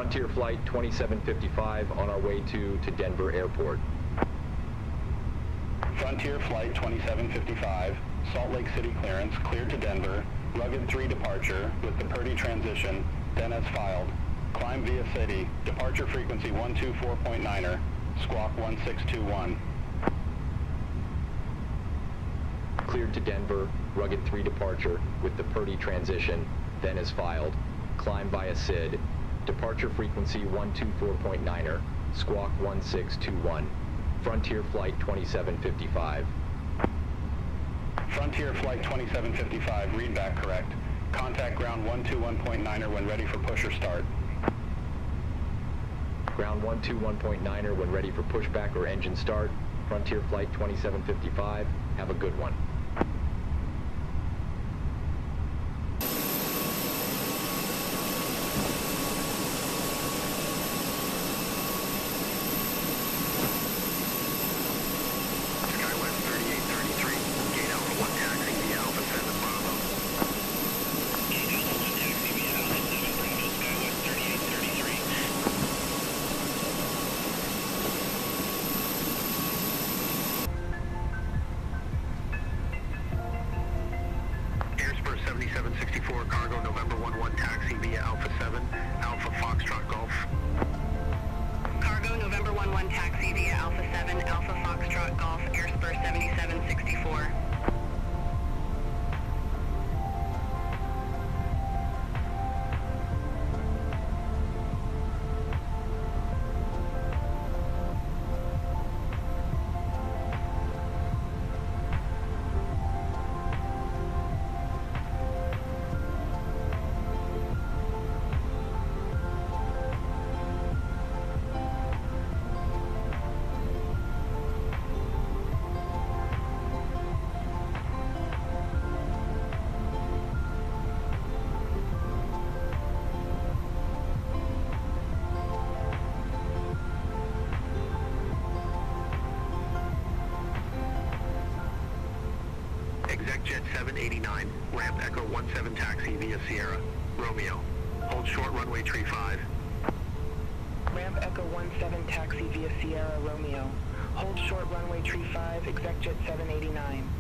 Frontier Flight 2755 on our way to Denver Airport. Frontier Flight 2755, Salt Lake City clearance, cleared to Denver, Rugged 3 departure with the Purdy transition, then as filed. Climb via city, departure frequency 124.9er, squawk 1621. Cleared to Denver, Rugged 3 departure with the Purdy transition, then as filed. Climb via SID, departure frequency 124.9er, squawk 1621. Frontier Flight 2755. Frontier Flight 2755, read back correct. Contact ground 121.9er when ready for push or start. Ground 121.9er when ready for pushback or engine start. Frontier Flight 2755, have a good one. Cargo November 11 taxi via Alpha 7, Alpha Foxtrot Golf. Cargo November 11 taxi via Alpha 7, Alpha Foxtrot Golf, Airspur 7764. ExecJet 789, ramp Echo 17 taxi via Sierra, Romeo. Hold short runway tree 5. Ramp Echo 17 taxi via Sierra, Romeo. Hold short runway tree 5, ExecJet 789.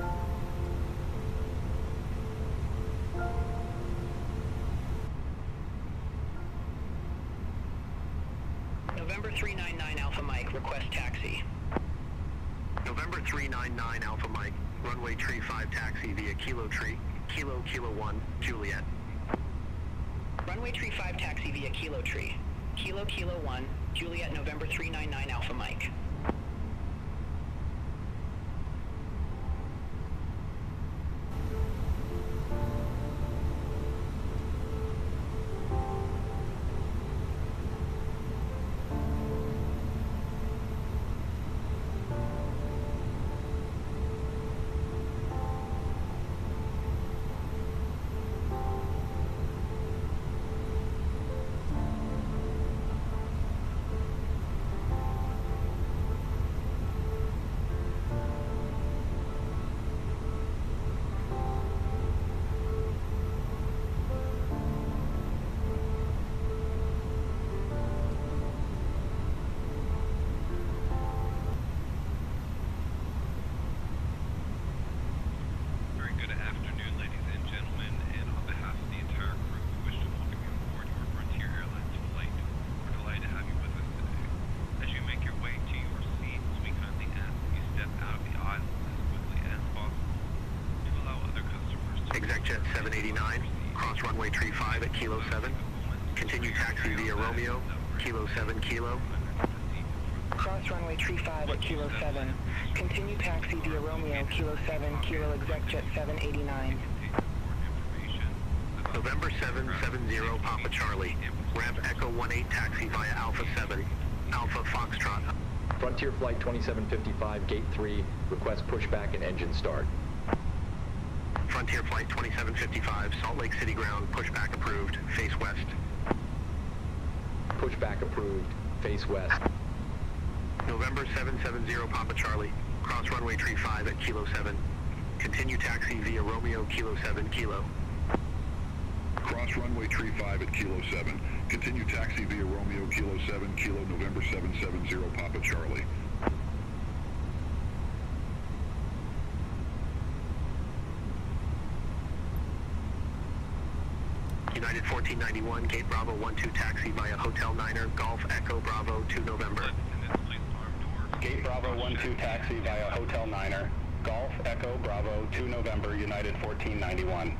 November 399 Alpha Mike, request taxi. November 399 Alpha Mike, runway tree 5 taxi via Kilo Tree, Kilo 1, Juliet. Runway tree 5 taxi via Kilo Tree, Kilo 1, Juliet, November 399 Alpha Mike. ExecJet 789, cross runway tree 5 at Kilo 7. Continue taxi via Romeo, Kilo 7 Kilo. Cross runway tree 5 at Kilo 7. Continue taxi via Romeo, Kilo 7 Kilo, ExecJet 789. November 770 Papa Charlie, ramp Echo 18 taxi via Alpha 7, Alpha Foxtrot. Frontier Flight 2755, Gate 3, request pushback and engine start. Frontier Flight 2755, Salt Lake City ground, pushback approved, face west. Pushback approved, face west. November 770 Papa Charlie, cross runway tree 5 at Kilo 7. Continue taxi via Romeo, Kilo 7 Kilo. Cross runway 35 at Kilo 7. Continue taxi via Romeo Kilo 7, Kilo November 770 Papa Charlie. United 1491, Gate Bravo 12 taxi via Hotel Niner, Golf Echo Bravo 2 November. Gate Bravo 12 taxi via Hotel Niner, Golf Echo Bravo 2 November, United 1491.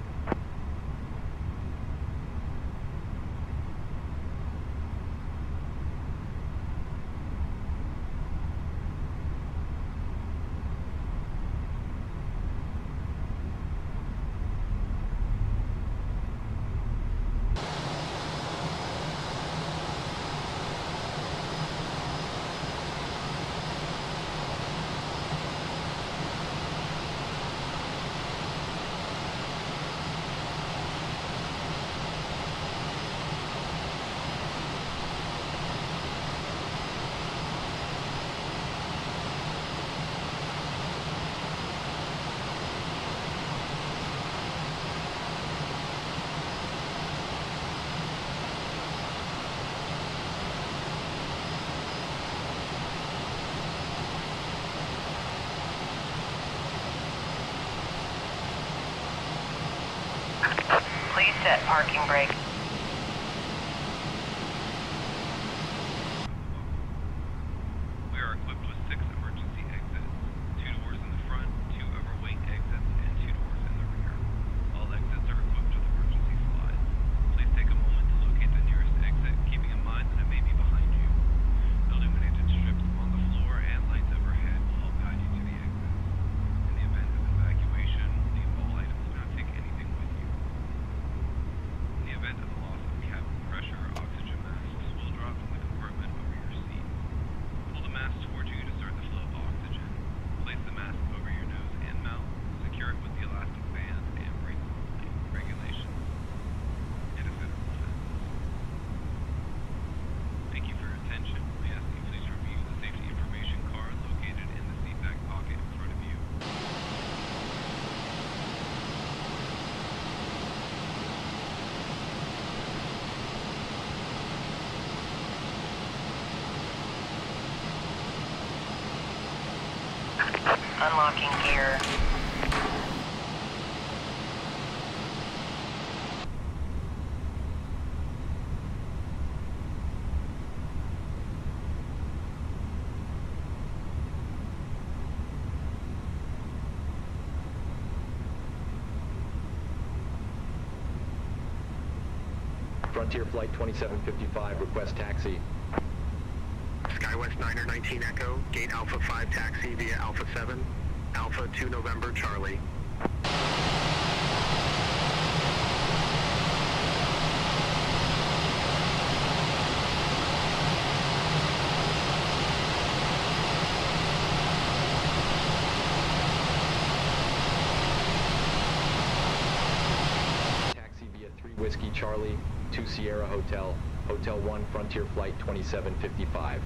Please set parking brake. We are equipped with 6 emergency exits, 2 doors in the front, 2 overweight exits, and 2 doors in the rear. All exits are equipped with emergency slides. Please take a moment to locate the nearest exit, keeping in mind that it may be behind you. Illuminated strips on the floor and lights overhead will help guide you to the exit. In the event of evacuation, leave all items and not take anything with you. In the event of the loss of cabin pressure, oxygen masks will drop from the compartment over your seat. Pull the mask towards you to start the flow of oxygen. Place the mask over your nose and mouth, secure it with the elastic band, and breathe normally. Regulations and a federal offense. Thank you for your attention. We ask that you please review the safety information card located in the seat back pocket in front of you. Unlocking gear. Frontier Flight 2755, request taxi. SkyWest Niner 19 Echo, Gate Alpha 5 taxi via Alpha 7, Alpha 2 November Charlie. Taxi via 3 Whiskey Charlie, 2 Sierra Hotel, Hotel 1 Frontier Flight 2755.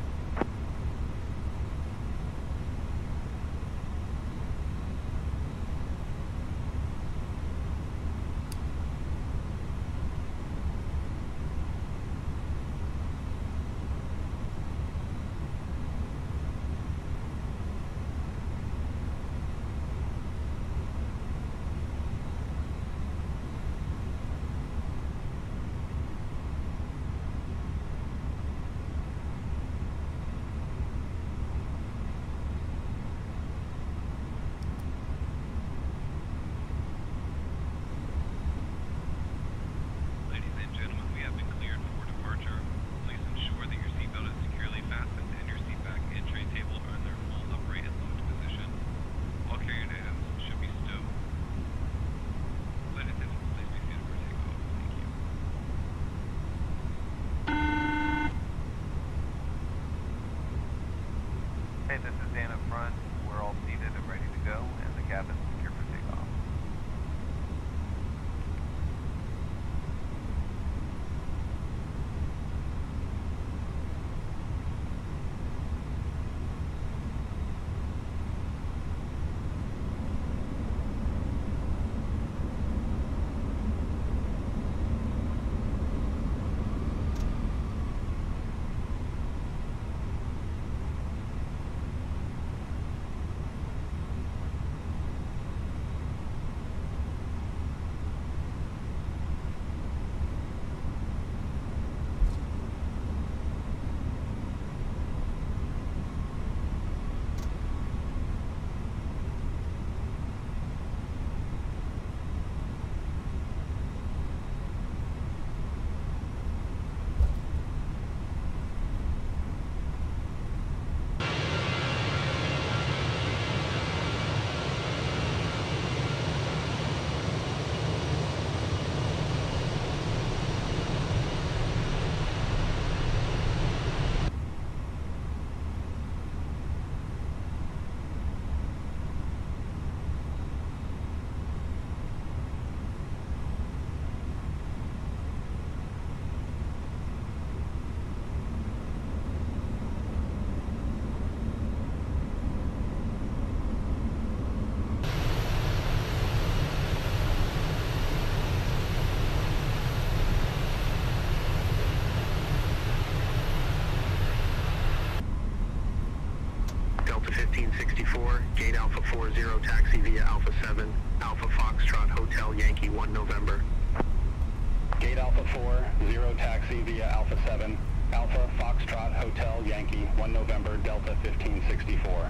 Gate Alpha 40, taxi via Alpha 7, Alpha Foxtrot Hotel Yankee 1 November. Gate Alpha 40, taxi via Alpha 7, Alpha Foxtrot Hotel Yankee 1 November, Delta 1564.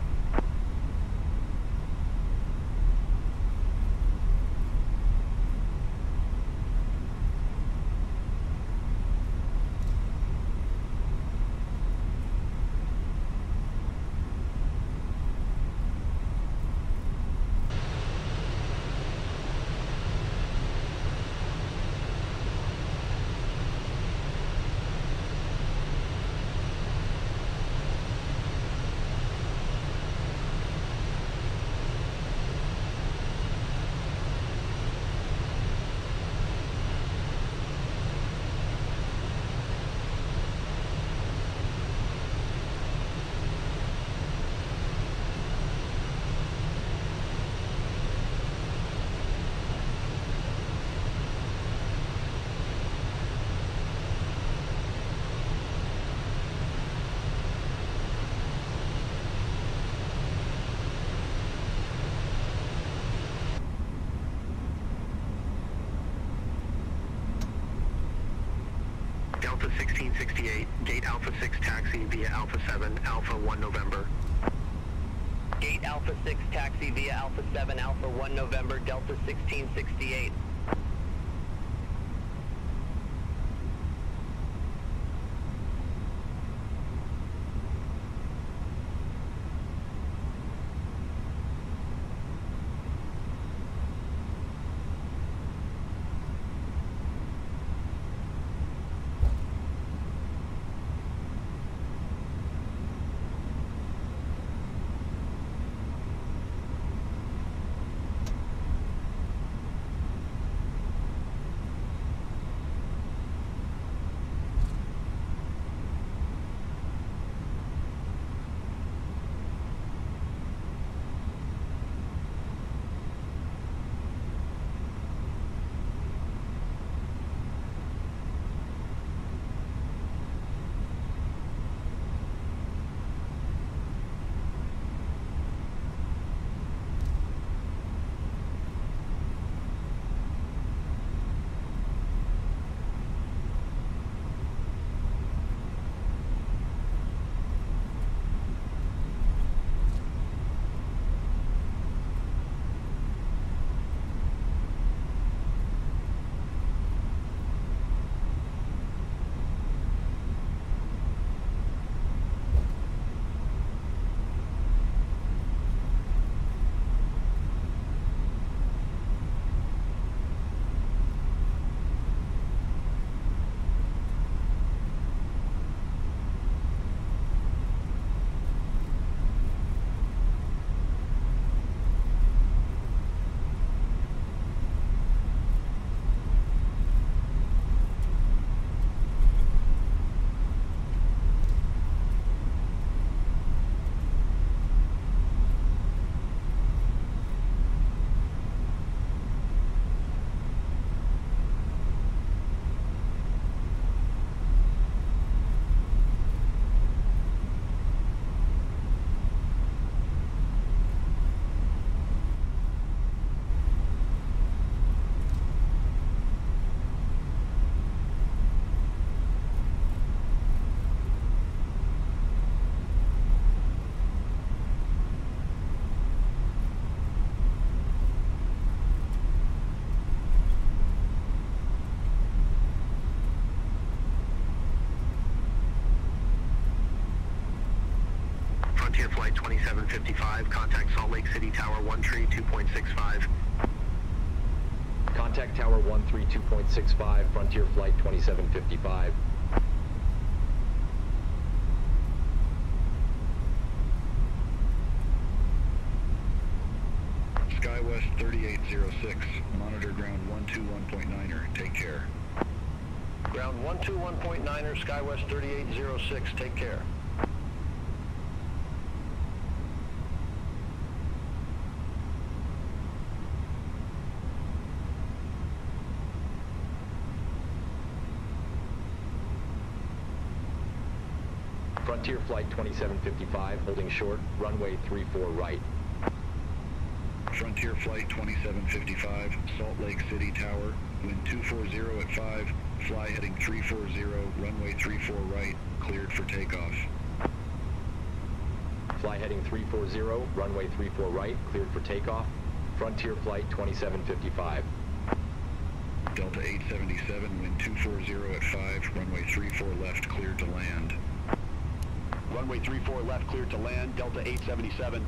Delta 1668, Gate Alpha 6 taxi via Alpha 7, Alpha 1 November. Gate Alpha 6 taxi via Alpha 7, Alpha 1 November, Delta 1668. Frontier Flight 2755, contact Salt Lake City Tower 13 2.65. Contact Tower 13 2.65, Frontier Flight 2755. SkyWest 3806, monitor ground 121.9er, take care. Ground 121.9er, SkyWest 3806, take care. Frontier Flight 2755, holding short, runway 34 right. Frontier Flight 2755, Salt Lake City Tower, wind 240 at 5, fly heading 340, runway 34 right, cleared for takeoff. Fly heading 340, runway 34 right, cleared for takeoff. Frontier Flight 2755. Delta 877, wind 240 at 5, runway 34 left, cleared to land. Runway 34 left, cleared to land, Delta 877.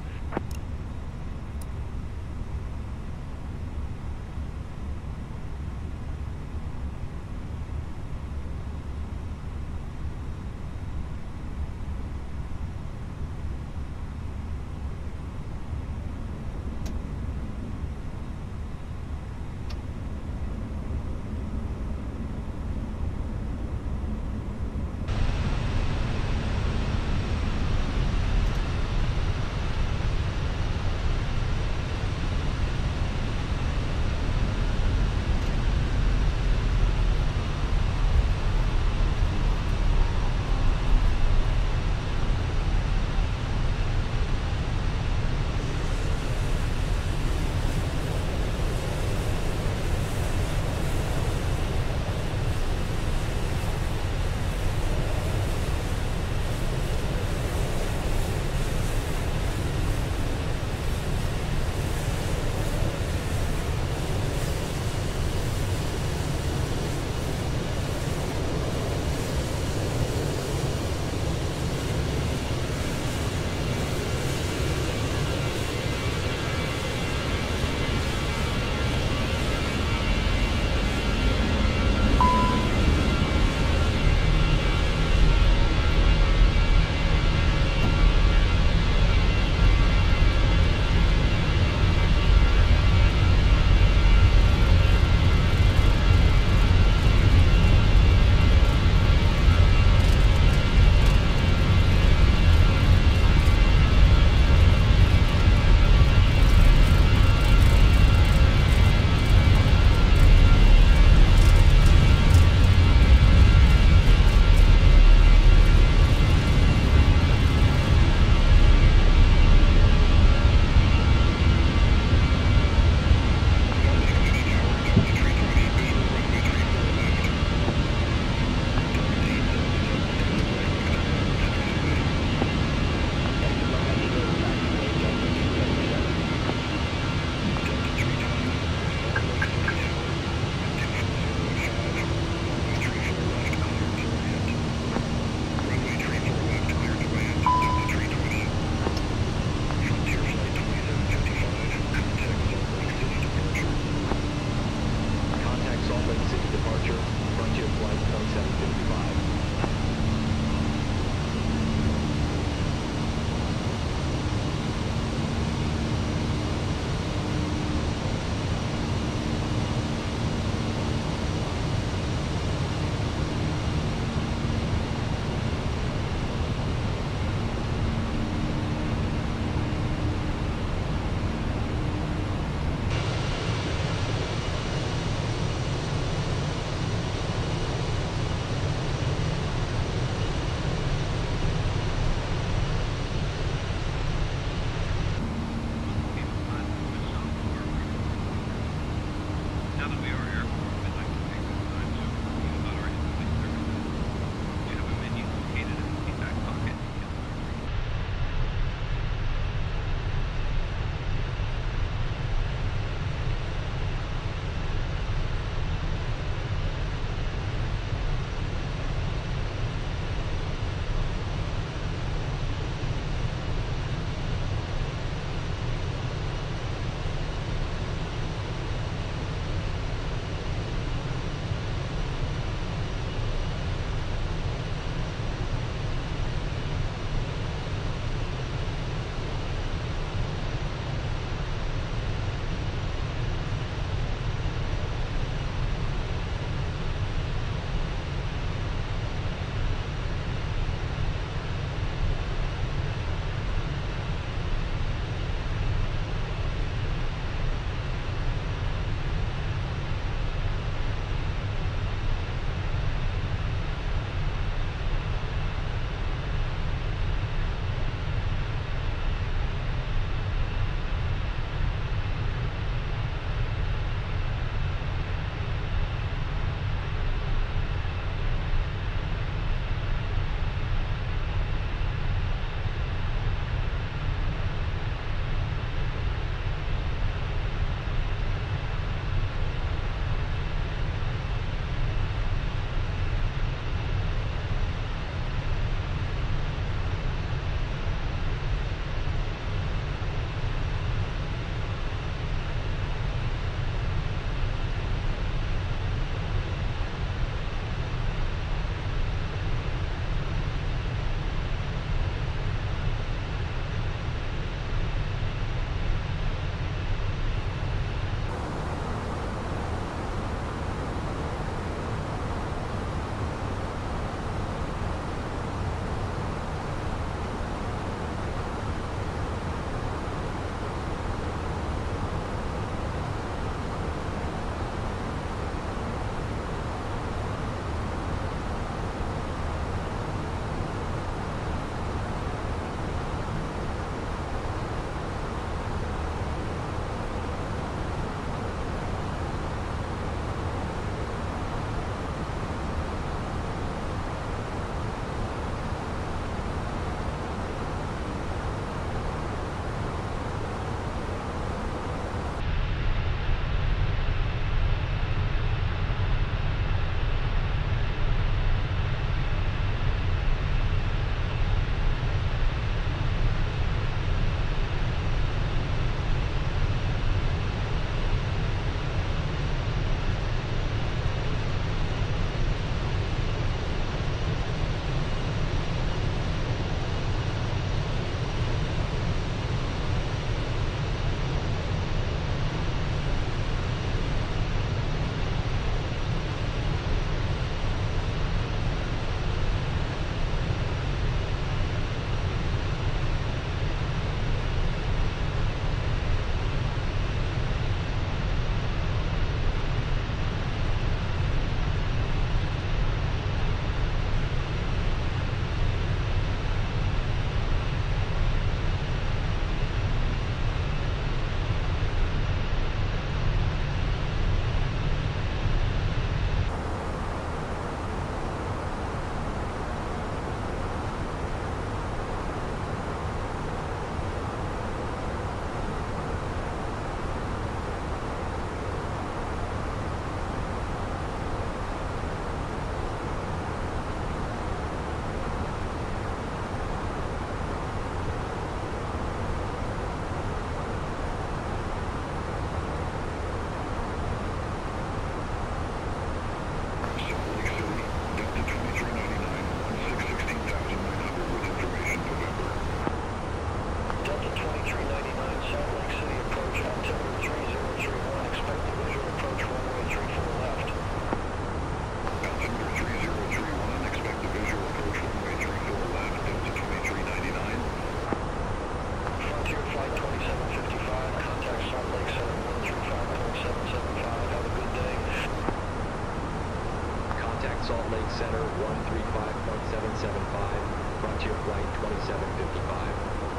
Lake Center 135.775, Frontier Flight 2755.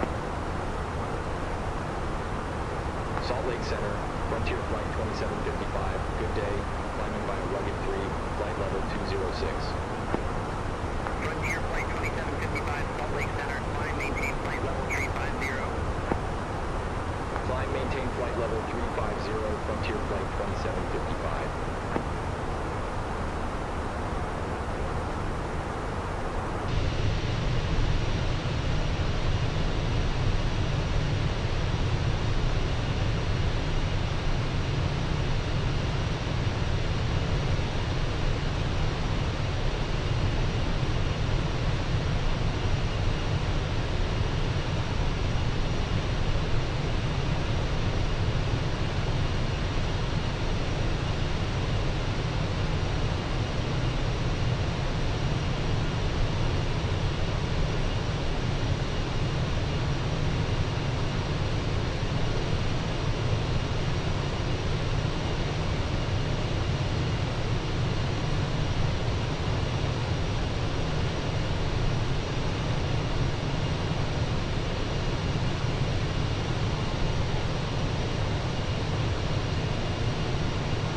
Salt Lake Center, Frontier Flight 2755, good day, climbing by a Rugged 3, flight level 206.